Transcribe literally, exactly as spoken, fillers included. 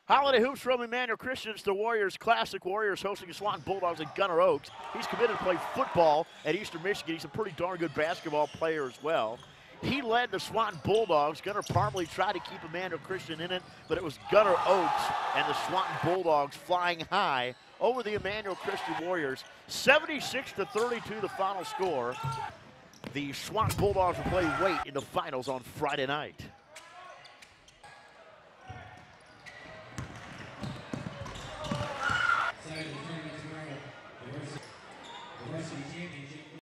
Holiday hoops from Emmanuel Christians, the Warriors Classic. Warriors hosting the Swanton Bulldogs at Gunner Oaks. He's committed to play football at Eastern Michigan. He's a pretty darn good basketball player as well. He led the Swanton Bulldogs. Gunner Parmalee tried to keep Emmanuel Christian in it, but it was Gunner Oaks and the Swanton Bulldogs flying high over the Emmanuel Christian Warriors. seventy-six to thirty-two the final score. The Swanton Bulldogs will play Waite in the finals on Friday night.